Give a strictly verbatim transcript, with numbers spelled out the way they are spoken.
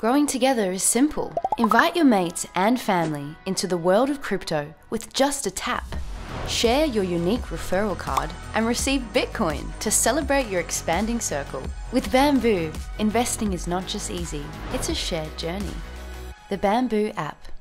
Growing together is simple. Invite your mates and family into the world of crypto with just a tap. Share your unique referral card and receive Bitcoin to celebrate your expanding circle. With Bamboo, investing is not just easy, it's a shared journey. The Bamboo app.